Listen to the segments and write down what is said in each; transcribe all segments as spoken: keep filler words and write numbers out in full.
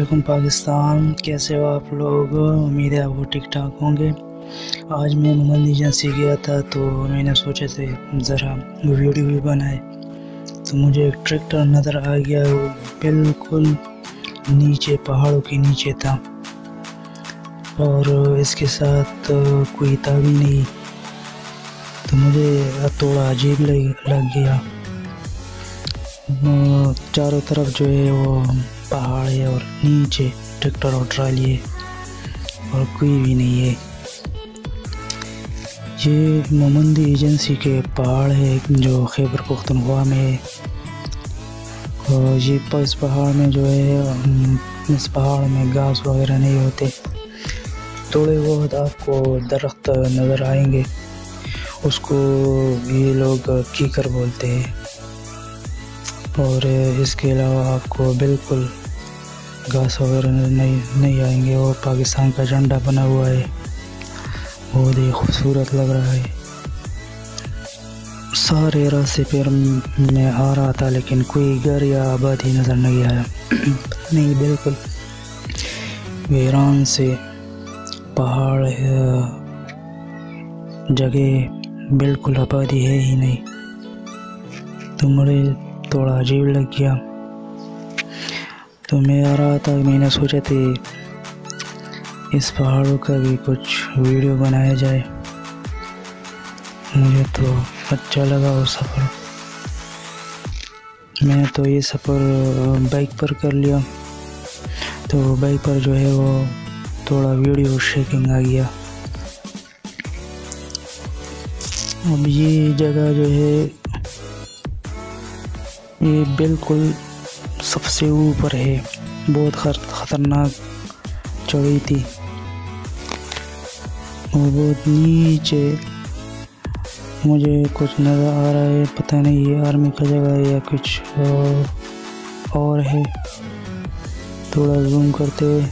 वालेकुम पाकिस्तान, कैसे हो आप लोग। उम्मीद है आप वो ठीक ठाक होंगे। आज मैं मोहम्मद एजेंसी गया था तो मैंने सोचा थे ज़रा वीडियो भी बनाए, तो मुझे एक ट्रैक्टर नज़र आ गया। वो बिल्कुल नीचे पहाड़ों के नीचे था और इसके साथ कोई ताबी नहीं, तो मुझे थोड़ा अजीब लग लग गया। चारों तरफ जो है वो पहाड़ है और नीचे ट्रैक्टर और ट्राली है और कोई भी नहीं है। ये मोहम्मद एजेंसी के पहाड़ है जो खैबर पख्तूनख्वा में है। और ये इस पहाड़ में जो है, इस पहाड़ में घास वगैरह नहीं होते, थोड़े बहुत आपको दरख्त नज़र आएंगे, उसको ये लोग कीकर बोलते हैं। और इसके अलावा आपको बिल्कुल घास वगैरह नहीं नहीं आएंगे। और पाकिस्तान का झंडा बना हुआ है, बहुत ही खूबसूरत लग रहा है। सारे रास्ते पर मैं आ रहा था लेकिन कोई घर या आबादी नज़र नहीं आया। नहीं, बिल्कुल वीरान से पहाड़ जगह, बिल्कुल आबादी है ही नहीं, तो मुझे थोड़ा अजीब लग गया। तो मैं आ रहा था, मैंने सोचा था इस पहाड़ों का भी कुछ वीडियो बनाया जाए। मुझे तो अच्छा लगा वो सफ़र। मैंने तो ये सफ़र बाइक पर कर लिया, तो बाइक पर जो है वो थोड़ा वीडियो शेकिंग आ गया। अब ये जगह जो है ये बिल्कुल सबसे ऊपर है, बहुत ख़तरनाक चढ़ाई थी और बहुत नीचे मुझे कुछ नज़र आ रहा है, पता नहीं ये आर्मी का जगह है या कुछ और है। थोड़ा जूम करते हुए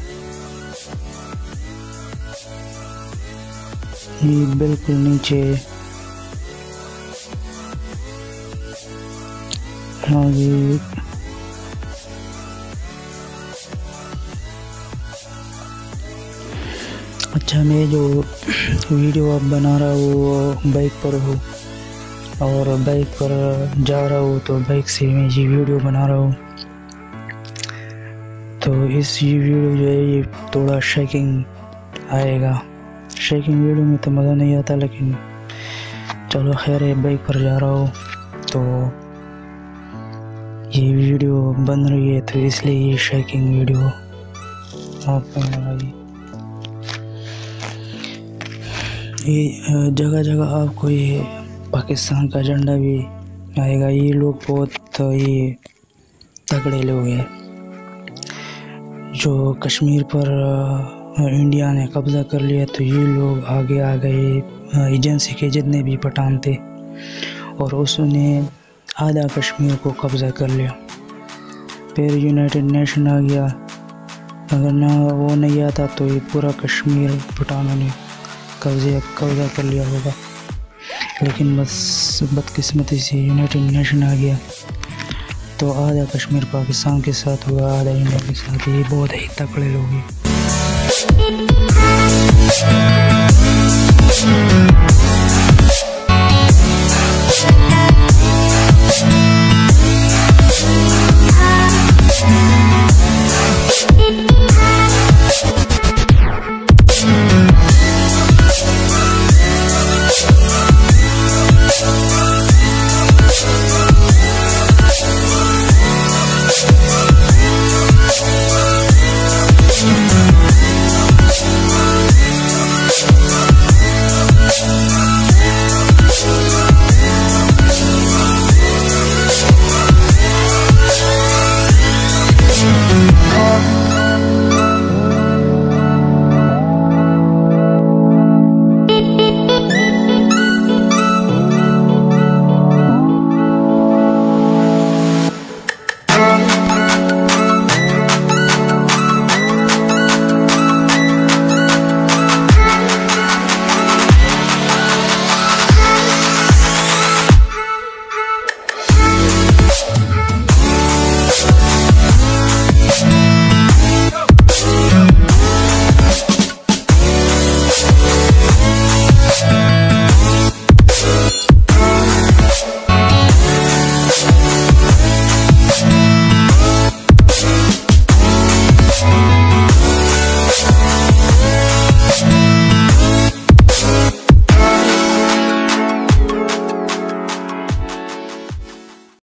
ये बिल्कुल नीचे है। हाँ जी, अच्छा, मैं जो वीडियो अब बना रहा हूँ वो बाइक पर हूँ और बाइक पर जा रहा हूँ, तो बाइक से मैं ये वीडियो बना रहा हूँ। तो इस ये वीडियो जो है ये थोड़ा शेकिंग आएगा। शेकिंग वीडियो में तो मज़ा नहीं आता, लेकिन चलो खैर है, बाइक पर जा रहा हूँ तो ये वीडियो बन रही है, तो इसलिए ये शेकिंग वीडियो आपको लगाई। ये जगह जगह आपको ये पाकिस्तान का झंडा भी आएगा। ये लोग बहुत ये तगड़े लोग हैं। जो कश्मीर पर इंडिया ने कब्ज़ा कर लिया, तो ये लोग आगे आ गए। एजेंसी के जितने भी पठान थे और उसने आधा कश्मीर को कब्ज़ा कर लिया। फिर यूनाइटेड नेशन आ गया, अगर ना वो नहीं आता तो ये पूरा कश्मीर पठानों ने कब्ज़े कब्ज़ा कर लिया होगा। लेकिन बस बदकिस्मती से यूनाइटेड नेशन आ गया, तो आधा कश्मीर पाकिस्तान के साथ हुआ, आधा इंडिया के साथ। ये बहुत ही तगड़े लोग हैं।